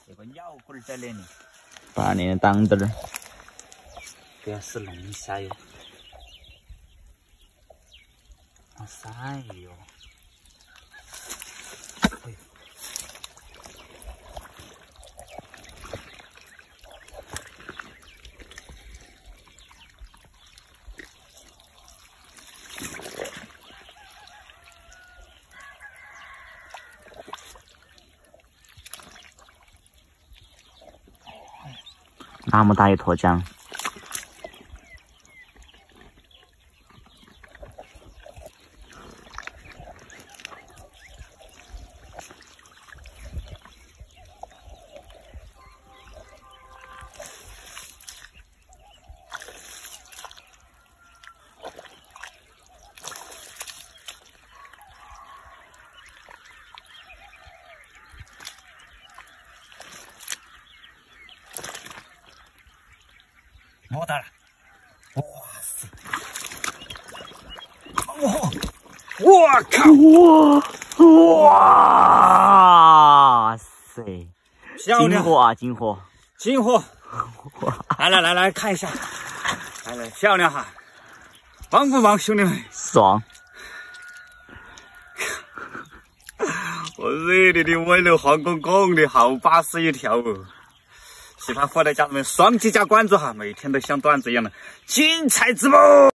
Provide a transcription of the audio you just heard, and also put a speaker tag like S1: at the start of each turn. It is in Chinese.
S1: 有个鸟龟在那里，
S2: 把你的当灯儿，
S1: 主要是弄一下哟。好晒哟！
S2: 那么大一坨浆，
S1: 摸到了！哇塞！我靠！
S2: 哇塞！金货啊，金货！
S1: 金货！来，看一下，来，漂亮哈！棒不棒，兄弟们？
S2: 爽！
S1: 我热烈的尾流黄公公的，好巴适一条哦！喜欢货的家人们，双击加关注哈，每天都像段子一样的精彩直播。